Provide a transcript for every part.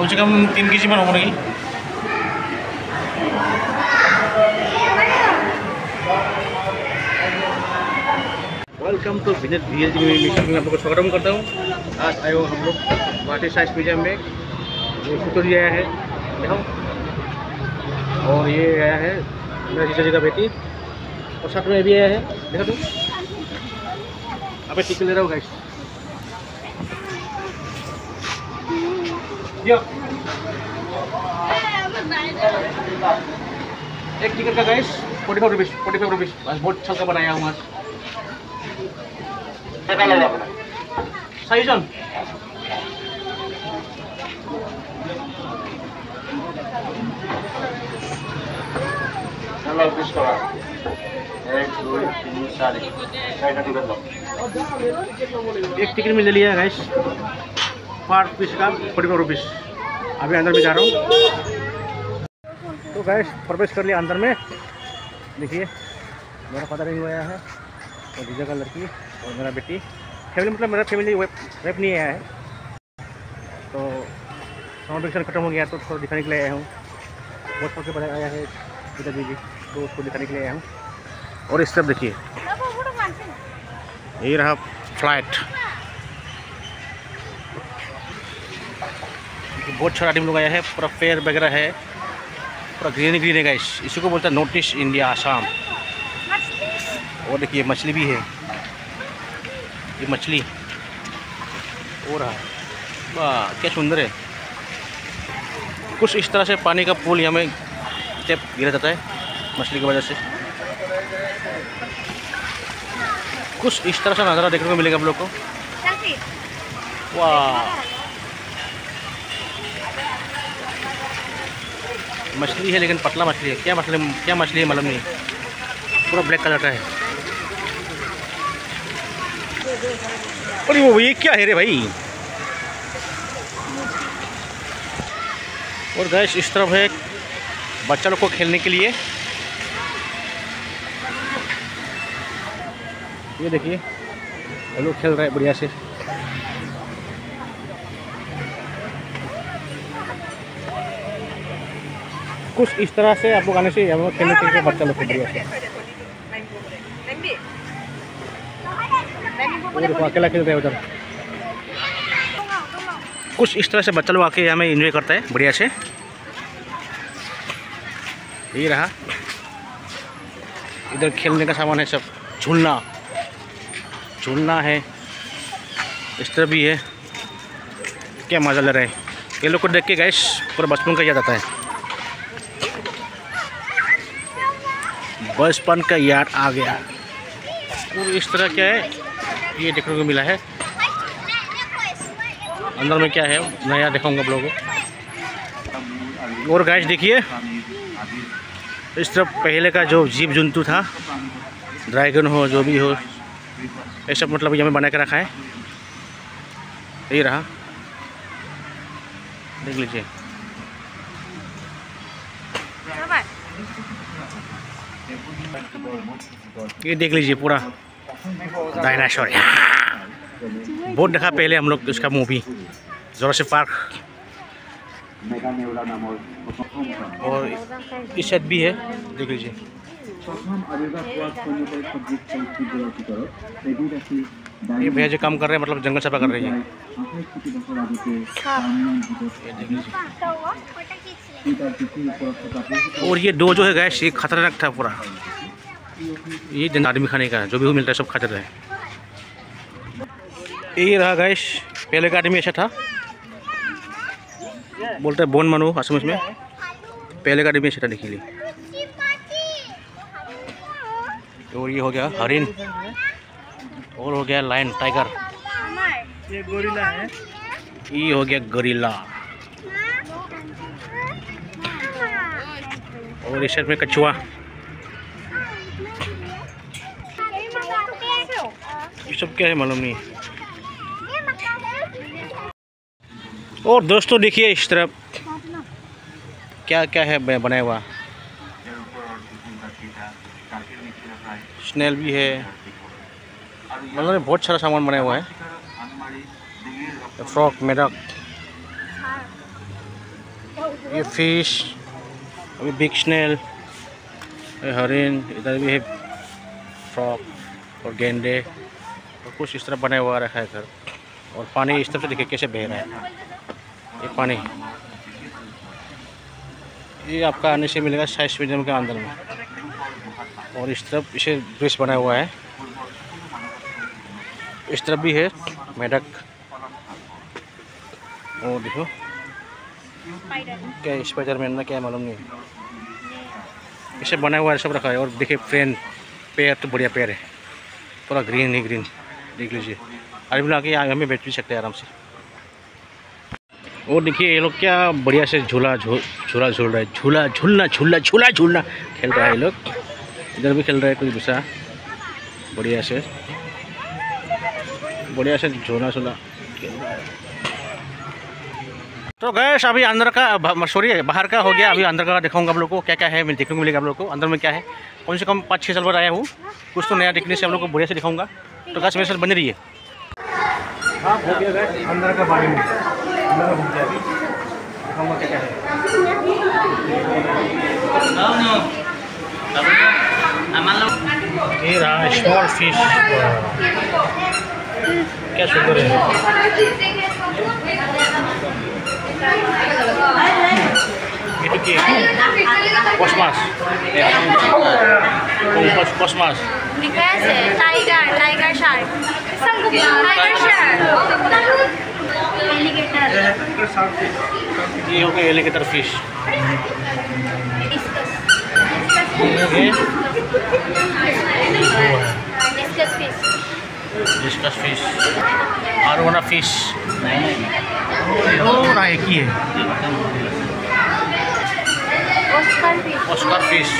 से कम 3 kg मान होगी। Welcome to visit VLG museum में आप लोग को स्वागत करता हूँ। आज आए हो हम लोग गुवाहाटी साइंस म्यूजियम में। ये फोटो जी आया है देखो, और ये आया है मेरा जीजा जी का बेटी, और साथ में भी आया है देखो तुम। अबे टिकट ले रहा हूँ गाइस। एक टिकट का गाइस 45 रुपीज़ बहुत अच्छा का बनाया हूँ आज। सही जन चलो 20 टका 1 2 3 4 टिकट लो। एक टिकट में ले लिया गाइस पर पीस का 45 रुपीज़। अभी अंदर में जा रहा हूँ। तो गाइस प्रवेश कर लिया अंदर में। देखिए मेरा फादर इन आया है और जीजा का लड़की और मेरा बेटी। फैमिली मतलब मेरा फैमिली वेब नहीं आया है, तो समर वेकेशन खत्म हो गया तो थोड़ा दिखाने के लिए आया हूँ। बहुत सबसे बड़ा आया है जीजा जी, तो उसको दिखाने के लिए आया हूँ। और इस तरफ देखिए ये रहा फ्लाइट। बहुत सारा आदमी लोग आया है, पूरा फेयर वगैरह है, पूरा ग्रीन है गाइस। इसी को बोलता है नॉर्थ ईस्ट इंडिया आसाम। और देखिए मछली भी है, ये मछली हो रहा है, वाह क्या सुंदर है। कुछ इस तरह से पानी का पुल यहाँ में टेप गिरा जाता है मछली की वजह से। कुछ इस तरह से नज़ारा देखने को मिलेगा आप लोग को। वाह मछली है लेकिन पतला मछली है। क्या मछली है मालूम नहीं, पूरा ब्लैक कलर का है। अरे वो ये क्या है रे भाई। और गैस इस तरफ है बच्चा लोग को खेलने के लिए। ये देखिए ये लोग खेल रहे हैं बढ़िया से। कुछ इस तरह से आप लोग आने से हम लोग खेलने के लिए बच्चा लोग को बढ़िया से। देखो अकेला खेल रहे हैं उधर। कुछ इस तरह से बच्चा लोग आके हमें एंजॉय करता है बढ़िया से। ये रहा इधर खेलने का सामान है सब। झूलना है, इस तरह भी है। क्या मज़ा ले रहा है ये लोग को देख के गाइस, पूरा बचपन का याद आता है। बचपन का याद आ गया। और इस तरह क्या है ये देखने को मिला है। अंदर में क्या है नया दिखाऊंगा आप लोगों को। और गाइस देखिए इस तरफ पहले का जो जीव जंतु था, ड्रैगन हो जो भी हो, ये सब मतलब यहाँ में बना के रखा है। ये रहा देख लीजिए। ये देख लीजिए पूरा डायनासोर। बहुत देखा पहले हम लोग उसका मूवी जोरासिक पार्क। और इस साइड भी है देख लीजिए। ये भैया जो काम कर रहे हैं मतलब जंगल सफा कर रही है। ये देख लीजिए। और ये दो जो है गैस ये खतरनाक था पूरा। ये जन आदमी खाने का जो भी मिलता है सब खाते रहे। ये रहा गैस पहले का आदमी ऐसा था, बोलते हैं बोन मनु असमिस में। पहले का आदमी ऐसा था देखिए। और ये हो गया हरिन, और हो गया लायन टाइगर। ये गोरिल्ला है, ये हो गया गोरिल्ला। और इस साइड में कछुआ। ये सब क्या है मालूम नहीं। और दोस्तों देखिए इस तरफ क्या क्या है बनाया हुआ। स्नेल भी है, मतलब बहुत सारा सामान बनाया हुआ है। फ्रॉक मेढक ये फिश, अभी बिग स्नेल, हरिन, इधर भी है फ्रॉक और गेंडे और कुछ इस तरह बना हुआ रखा है घर। और पानी इस तरफ से देखिए कैसे बह रहा है। ये पानी ये आपका आने से मिलेगा 60 मीटर के अंदर में। और इस तरफ इसे ब्रिज बना हुआ है, इस तरफ भी है मेढक। और देखो क्या स्पाइडरमैन ना क्या मालूम नहीं, इसे बना हुआ है, सब रखा है। और देखिए फ्रेंड पेड़ तो बढ़िया पेड़ है, पूरा ग्रीन ही ग्रीन, देख लीजिए। अभी मिला के हमें बैठ भी सकते हैं आराम से। और देखिए ये लोग क्या बढ़िया से झूला झूल रहा है, झूलना खेल रहा है ये लोग। इधर भी खेल रहा है कोई दूसरा, बढ़िया से झूला तो गैस अभी अंदर का सॉरी बाहर का हो गया। अभी अंदर का दिखाऊंगा आप लोग को क्या क्या है, देखने को मिलेगा आप लोग को। अंदर में क्या है, कम से कम 5-6 साल बाद आया हूँ, कुछ तो नया देखने से आप लोग को बढ़िया से दिखाऊंगा। तो गैस मेरे साथ बनी रही है। हाँ हो गया गैस अंदर का बारे में, अंदर का घूमते अभी दिखाऊंगा क्या क्या है। ये रहा स्मॉल फिश, क्या सुंदर है। Itu ki kosmas, kosmas. Dikasih tiger shark. Tiger shark. Alligator. ये हो गया alligator fish. Discus fish, arowana fish, और एक ही है oscar fish.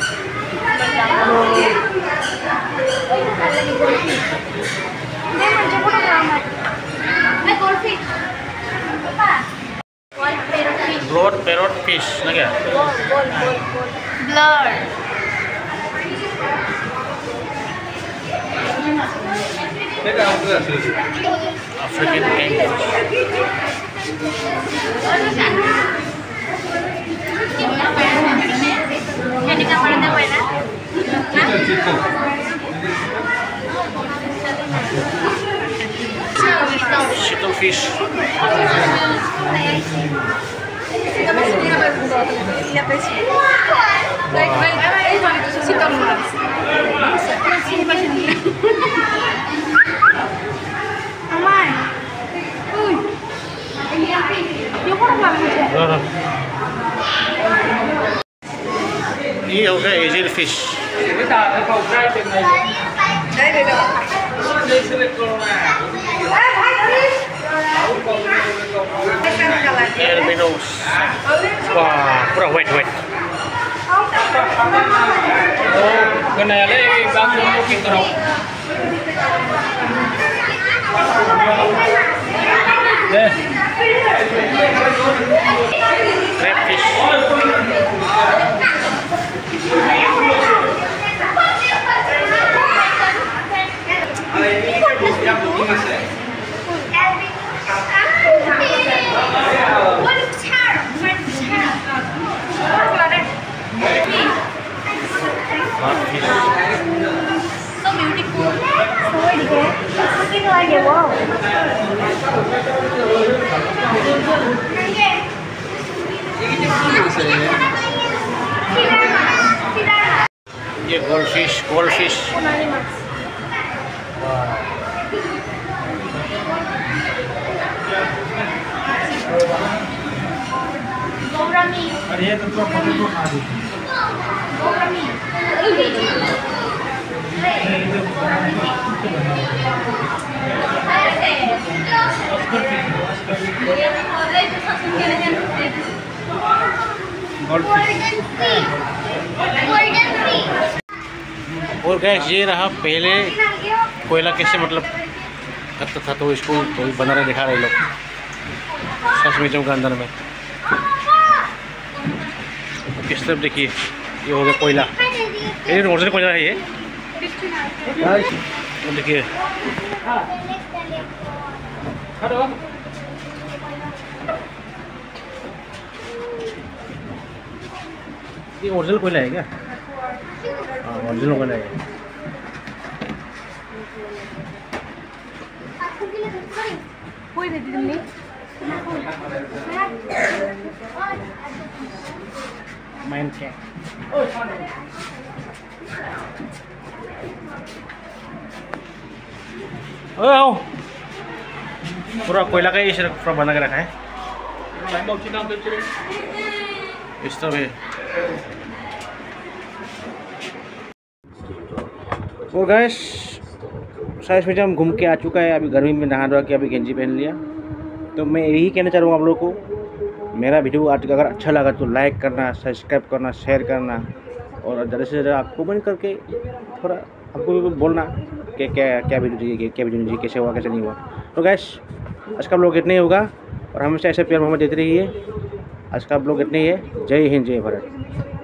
Blood parrot fish ना क्या? ब्लड अफ्रीकन कैंगरू, शिटल फिश, ये हो गया एजिल फिश। एल्बिनोस, वाह पूरा वेट। crab fish, so beautiful, so elegant, it's looking like a wow. ये गोल्ड फिश ये तो और गैस ये रहा पहले कोयला कैसे मतलब करता था, तो इसको तो बना रहे दिखा रहे लोग 60 मीटर के अंदर में। किस तरफ देखिए ये हो गया कोयला, ये ओरिजिनल कोयला है ये। देखिए ये ओरिजिनल कोयला है क्या? हाँ ओरिजिनल कोयला है। कोई देती तुमने माइन क्या आओ पूरा कोयला का ही पूरा बना के रखा है इस तरह है। और गैस साइज में जब हम घूम के आ चुका है, अभी गर्मी में नहा धो के अभी गंजी पहन लिया। तो मैं यही कहना चाह रहा हूँ आप लोगों को, मेरा वीडियो आज अगर अच्छा लगा तो लाइक करना, सब्सक्राइब करना, शेयर करना और ज़्यादा से ज़्यादा आप कमेंट करके थोड़ा आपको भी बोलना कि क्या वीडियो चाहिए, क्या वीडियो चाहिए, कैसे हुआ कैसे नहीं हुआ। तो गैस आज का ब्लॉग इतना ही होगा और हमेशा ऐसे प्यार मोहब्बत देते रहिए। आज का ब्लॉग इतना ही है। जय हिंद जय भारत।